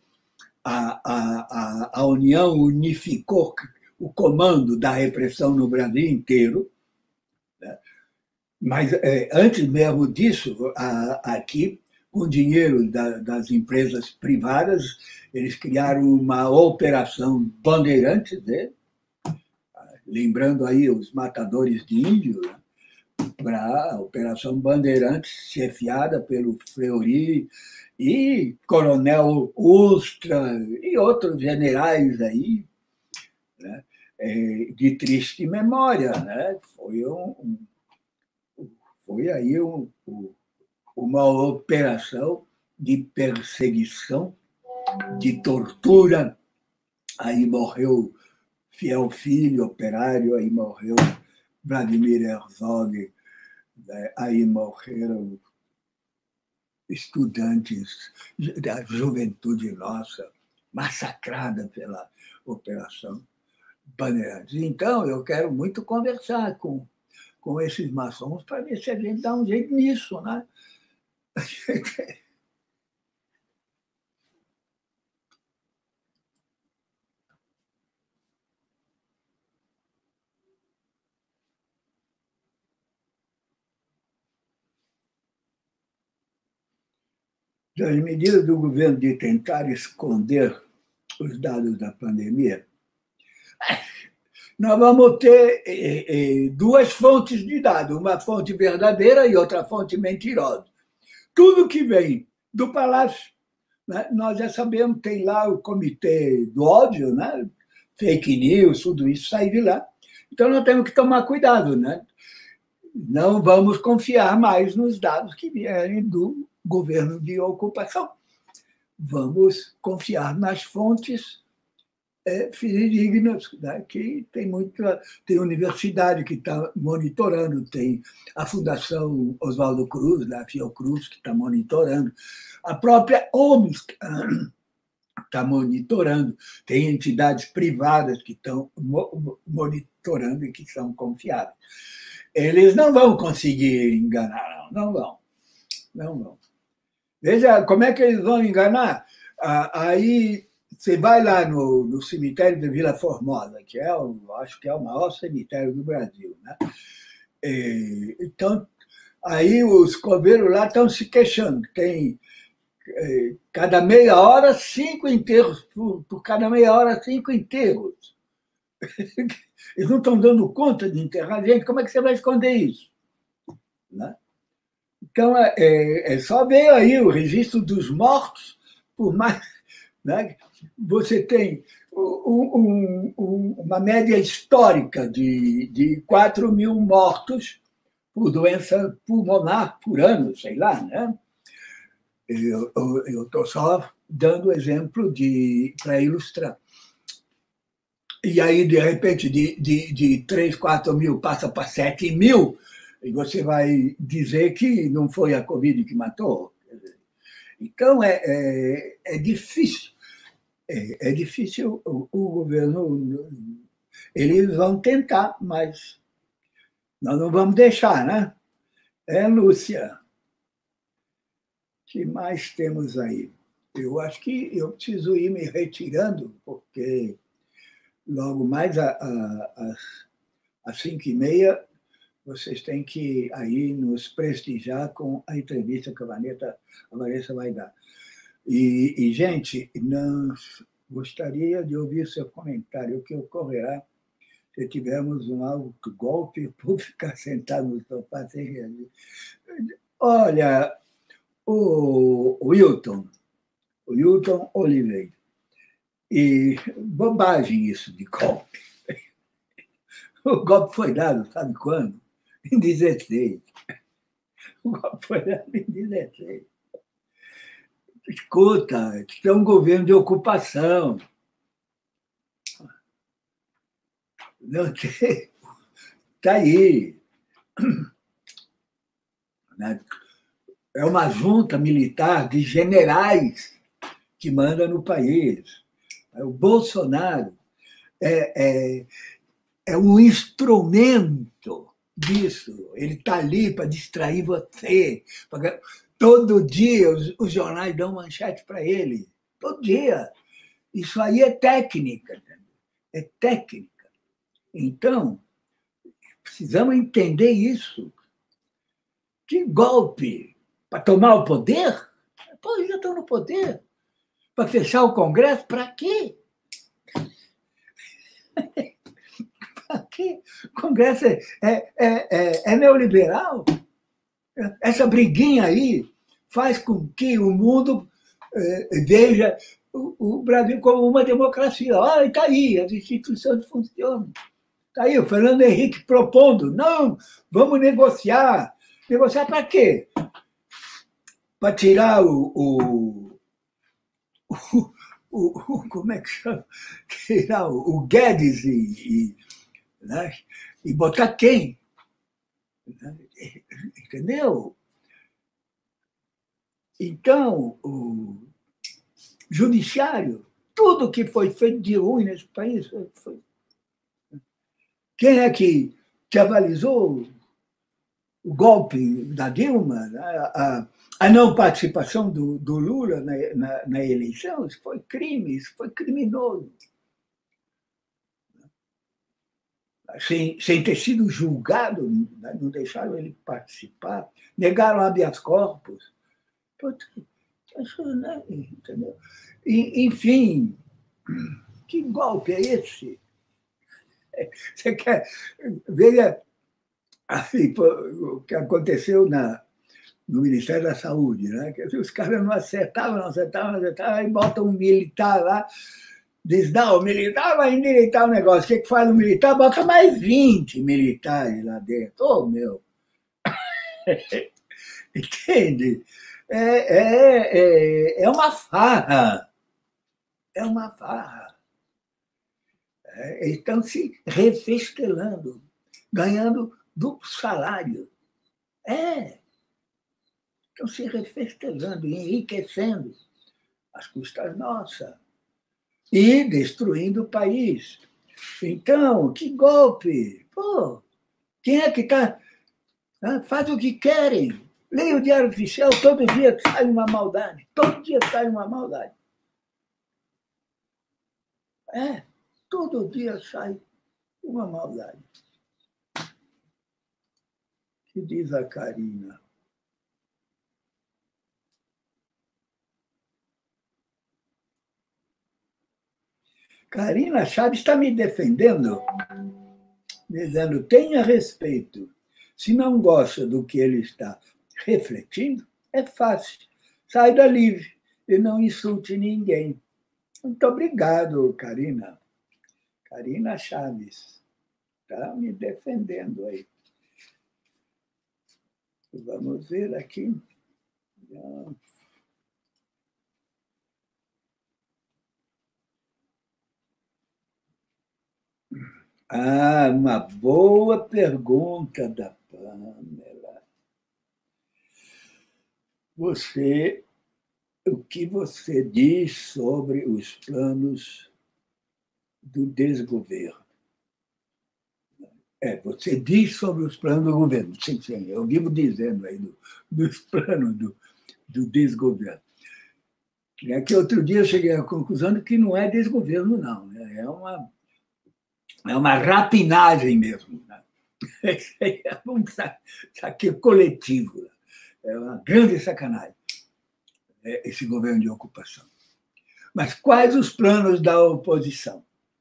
a União, unificou o comando da repressão no Brasil inteiro, né? Mas antes mesmo disso, aqui, com dinheiro das empresas privadas, eles criaram uma operação Bandeirantes, né? Lembrando aí os matadores de índio, né? Para a Operação Bandeirantes, chefiada pelo Fleury e Coronel Ustra e outros generais aí, né, de triste memória, né? Foi aí uma operação de perseguição, de tortura. Aí morreu Fiel Filho, operário, aí morreu Vladimir Herzog, aí morreram estudantes da juventude nossa, massacrada pela Operação Bandeirantes. Então, eu quero muito conversar com esses maçons para ver se a gente dá um jeito nisso, né? 'Das medidas do governo de tentar esconder os dados da pandemia, nós vamos ter duas fontes de dados, uma fonte verdadeira e outra fonte mentirosa. Tudo que vem do Palácio, né, nós já sabemos, tem lá o comitê do ódio, né, fake news, tudo isso sai de lá. Então, nós temos que tomar cuidado, né? Não vamos confiar mais nos dados que vierem do governo de ocupação. Vamos confiar nas fontes fidedignas, né? Que tem universidade que está monitorando, tem a Fundação Oswaldo Cruz, da Fiocruz, que está monitorando, a própria OMS está monitorando, tem entidades privadas que estão monitorando e que são confiáveis. Eles não vão conseguir enganar, não vão. Não vão. Veja como é que eles vão enganar. Aí você vai lá no cemitério de Vila Formosa, que acho que é o maior cemitério do Brasil, né? Então, aí os coveiros lá estão se queixando. Tem cada meia hora 5 enterros, por cada meia hora 5 enterros. Eles não estão dando conta de enterrar gente, como é que você vai esconder isso? Né? Então, é só ver aí o registro dos mortos, por mais. Né? Você tem uma média histórica de 4 mil mortos por doença pulmonar por ano, sei lá. Né? Eu estou só dando exemplo para ilustrar. E aí, de repente, de 3, 4 mil passa para 7 mil, e você vai dizer que não foi a Covid que matou. Então, é difícil. É difícil o governo. Eles vão tentar, mas nós não vamos deixar, né? Lúcia, o que mais temos aí? Eu acho que eu preciso ir me retirando, porque logo mais às 5h30 vocês têm que aí nos prestigiar com a entrevista que a Vanessa vai dar. E gente, gostaria de ouvir seu comentário, o que ocorrerá se tivermos um alto golpe por ficar sentado no sofá sem reagir. Olha, o Wilton Oliveira, e bobagem isso de golpe. O golpe foi dado, sabe quando? Em 16. O golpe foi dado em 16. Escuta, isso é um governo de ocupação. Não tem. Está aí. É uma junta militar de generais que manda no país. O Bolsonaro é um instrumento disso. Ele está ali para distrair você. Todo dia os jornais dão manchete para ele. Todo dia. Isso aí é técnica. É técnica. Então, precisamos entender isso. Que golpe? Para tomar o poder? Pô, já estão no poder. Para fechar o Congresso? Para quê? Para quê? O Congresso é neoliberal? Essa briguinha aí faz com que o mundo veja o Brasil como uma democracia. Olha, está aí, as instituições funcionam. Está aí o Fernando Henrique propondo, não, vamos negociar. Negociar para quê? para tirar como é que chama? Tirar o Guedes né? E botar quem? Entendeu? Então, o judiciário, tudo que foi feito de ruim nesse país, quem é que avalizou o golpe da Dilma, a não participação do Lula na eleição? Isso foi crime, isso foi criminoso. Sem ter sido julgado, não deixaram ele participar, negaram habeas corpus. Entendeu? Enfim, que golpe é esse? Você quer. Veja assim, o que aconteceu no Ministério da Saúde, né? Que os caras não acertavam, aí botam um militar lá, diz, não, o militar vai endireitar o negócio. O que faz o militar? Bota mais 20 militares lá dentro. Oh, meu! Entende? É uma farra. É uma farra. Estão se refestelando, ganhando duplo salário. Estão se refestelando, enriquecendo às custas nossas e destruindo o país. Então, que golpe! Pô, quem é que está. Faz o que querem. Leia o Diário Oficial, todo dia sai uma maldade. Todo dia sai uma maldade. Todo dia sai uma maldade. Que diz a Karina. Karina Chaves está me defendendo, dizendo: tenha respeito. Se não gosta do que ele está refletindo, é fácil. Sai da livre e não insulte ninguém. Muito obrigado, Karina. Karina Chaves está me defendendo aí. Vamos ver aqui. Uma boa pergunta da Pamela. O que você diz sobre os planos do desgoverno? Você diz sobre os planos do governo. Sim, eu vivo dizendo aí dos planos do desgoverno. É que outro dia eu cheguei à conclusão de que não é desgoverno, não. Né? É uma rapinagem mesmo. Né? É um saque coletivo. Né? É uma grande sacanagem esse governo de ocupação. Mas quais os planos da oposição?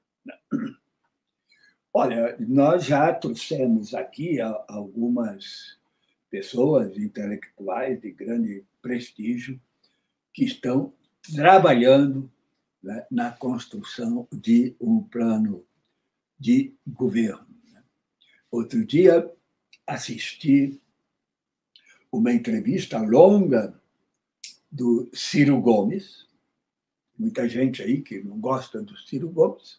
Olha, nós já trouxemos aqui algumas pessoas intelectuais de grande prestígio que estão trabalhando, né, na construção de um plano de governo. Outro dia, assisti uma entrevista longa do Ciro Gomes, muita gente aí que não gosta do Ciro Gomes,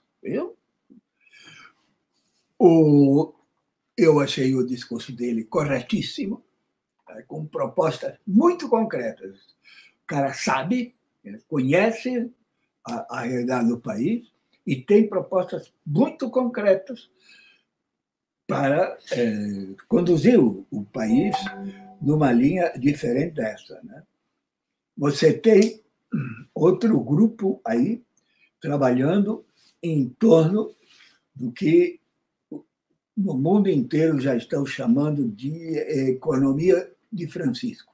eu achei o discurso dele corretíssimo, com propostas muito concretas. O cara sabe, conhece a realidade do país e tem propostas muito concretas para conduzir o país numa linha diferente dessa. Né? Você tem outro grupo aí trabalhando em torno do que no mundo inteiro já estão chamando de economia de Francisco.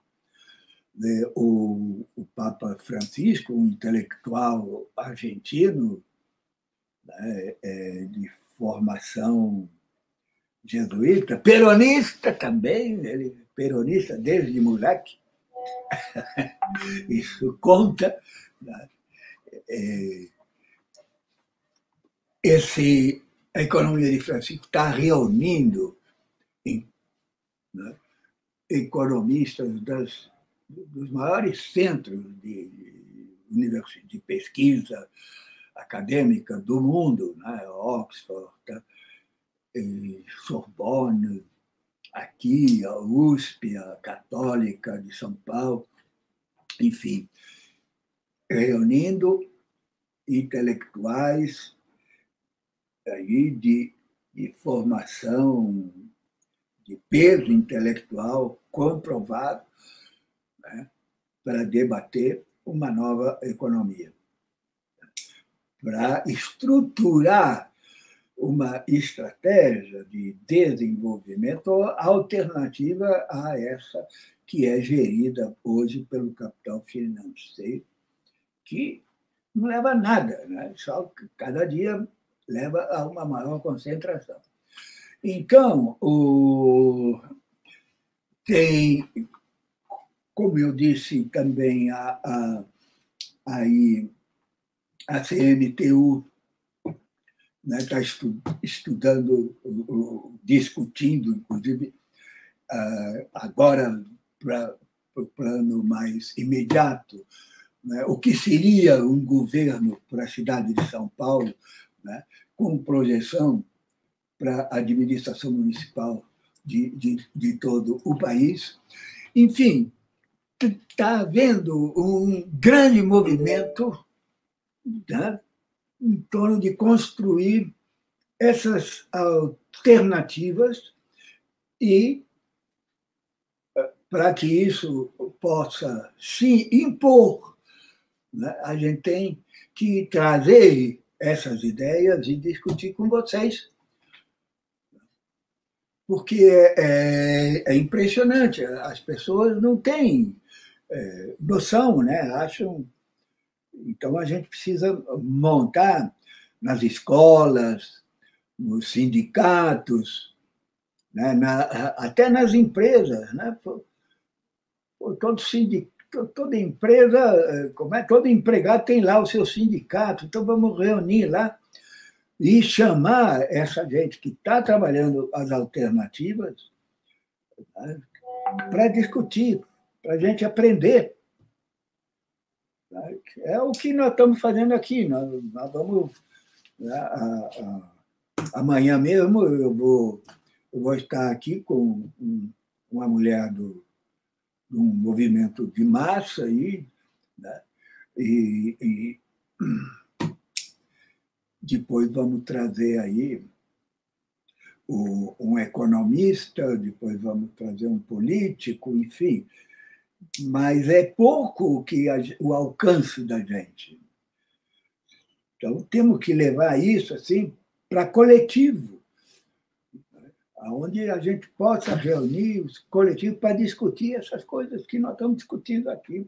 O Papa Francisco, um intelectual argentino, né, de formação jesuíta, peronista também, ele peronista desde moleque, isso conta. Né? A economia de Francisco está reunindo, né, economistas dos maiores centros de pesquisa acadêmica do mundo, né? Oxford, Sorbonne, aqui, a USP, a Católica de São Paulo, enfim, reunindo intelectuais aí de formação, de peso intelectual comprovado, né, para debater uma nova economia, para estruturar uma estratégia de desenvolvimento alternativa a essa que é gerida hoje pelo capital financeiro, que não leva a nada, né? Só que cada dia leva a uma maior concentração. Então, tem, como eu disse também, a CNTU está, né, estudando, discutindo, inclusive, agora para o plano mais imediato, né, o que seria um governo para a cidade de São Paulo, né, com projeção para a administração municipal de todo o país. Enfim, está havendo um grande movimento, né, em torno de construir essas alternativas e, para que isso possa se impor, né, a gente tem que trazer essas ideias e discutir com vocês, porque é impressionante, as pessoas não têm noção, né? Acham. Então, a gente precisa montar nas escolas, nos sindicatos, né? Até nas empresas, né? Toda empresa, todo empregado tem lá o seu sindicato, então vamos reunir lá e chamar essa gente que está trabalhando as alternativas, né, para discutir, para a gente aprender. É o que nós estamos fazendo aqui. Nós vamos. Amanhã mesmo eu vou estar aqui com uma mulher de um movimento de massa aí, né? E depois vamos trazer aí um economista, depois vamos trazer um político, enfim. Mas é pouco o alcance da gente. Então, temos que levar isso assim para coletivo, onde a gente possa reunir os coletivos para discutir essas coisas que nós estamos discutindo aqui.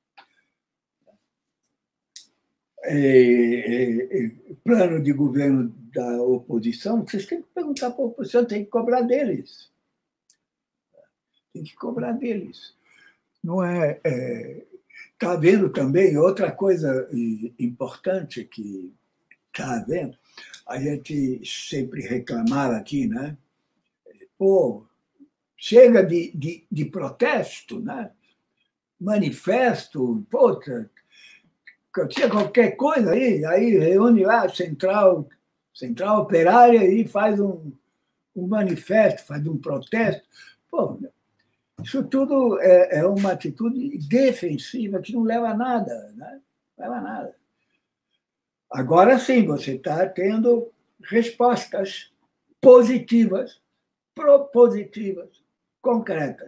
Plano de governo da oposição, vocês têm que perguntar para a oposição, tem que cobrar deles. Tem que cobrar deles. Não é. Está havendo também outra coisa importante que está havendo. A gente sempre reclamava aqui, né? Pô, chega de protesto, né? Manifesto, pô, tinha qualquer coisa aí reúne lá a central operária e faz um manifesto, faz um protesto. Pô, isso tudo é uma atitude defensiva que não leva a nada, né? Não leva a nada. Agora sim, você está tendo respostas positivas, propositivas, concretas.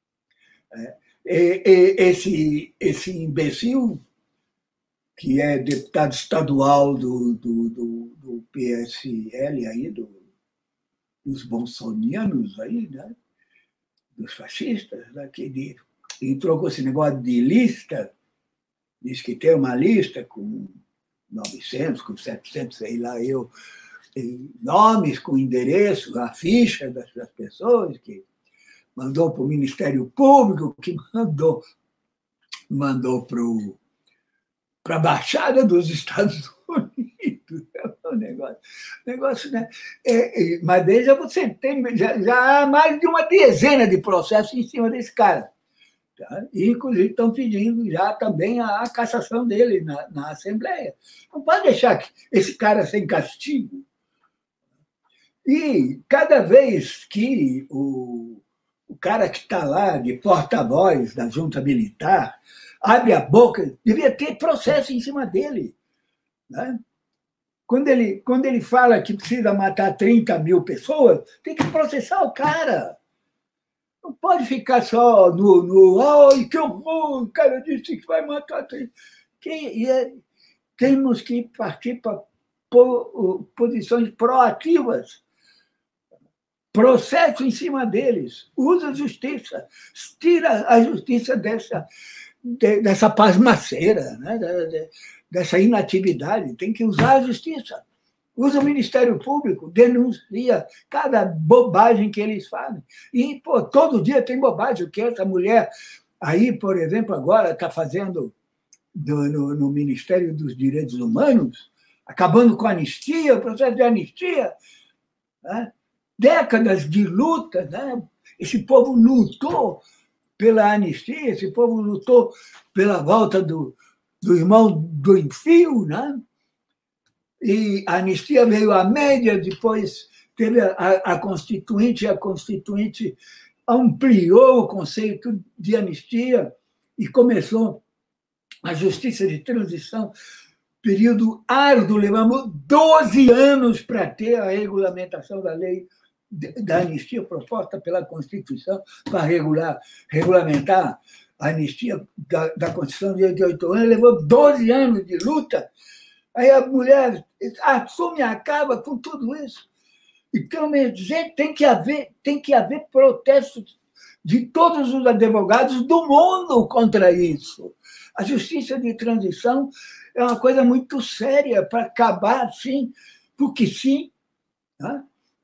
Esse imbecil, que é deputado estadual do PSL, aí, dos bolsonianos, aí, né? Dos fascistas, né? Que entrou com esse negócio de lista, diz que tem uma lista com 900, com 700, sei lá, nomes com endereço, a ficha das pessoas, que mandou para o Ministério Público, que mandou para a Embaixada dos Estados Unidos. É um negócio, né? Mas veja, você tem, já há mais de uma dezena de processos em cima desse cara. Tá? E, inclusive, estão pedindo já também a cassação dele na Assembleia. Não pode deixar esse cara sem castigo. E cada vez que o cara que está lá de porta-voz da junta militar abre a boca, devia ter processo em cima dele. Né? Quando ele fala que precisa matar 30 mil pessoas, tem que processar o cara. Não pode ficar só ai, que horror, o cara disse que vai matar 30. Temos que partir para posições proativas. Processo em cima deles. Usa a justiça. Tira a justiça dessa pasmaceira, né? Dessa inatividade. Tem que usar a justiça. Usa o Ministério Público, denuncia cada bobagem que eles fazem. E, pô, todo dia tem bobagem. O que essa mulher aí, por exemplo, agora está fazendo no Ministério dos Direitos Humanos, acabando com a anistia, o processo de anistia, né? Décadas de luta, né? Esse povo lutou pela anistia, esse povo lutou pela volta do irmão do Enfio, né? E a anistia veio à média, depois teve a Constituinte, e a Constituinte ampliou o conceito de anistia e começou a justiça de transição, período árduo, levamos 12 anos para ter a regulamentação da lei da anistia proposta pela Constituição para regulamentar a anistia da Constituição de 88 anos, levou 12 anos de luta. Aí a mulher assume e acaba com tudo isso. Então, tem que haver protestos de todos os advogados do mundo contra isso. A justiça de transição é uma coisa muito séria para acabar assim, porque sim. Né?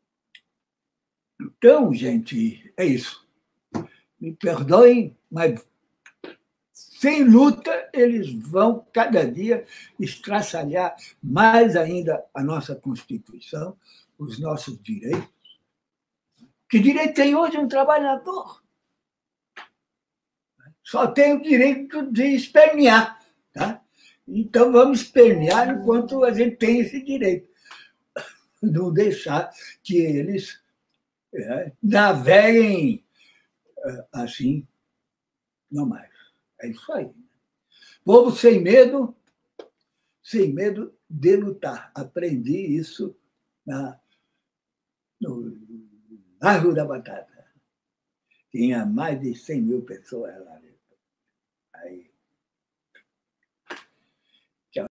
Então, gente, é isso. Me perdoem, mas sem luta, eles vão, cada dia, estraçalhar mais ainda a nossa Constituição, os nossos direitos. Que direito tem hoje um trabalhador? Só tem o direito de espernear. Tá? Então, vamos espernear enquanto a gente tem esse direito. Não deixar que eles naveguem assim, não mais. É isso aí. Povo sem medo de lutar. Aprendi isso no Largo da Batata. Tinha mais de 100 mil pessoas lá.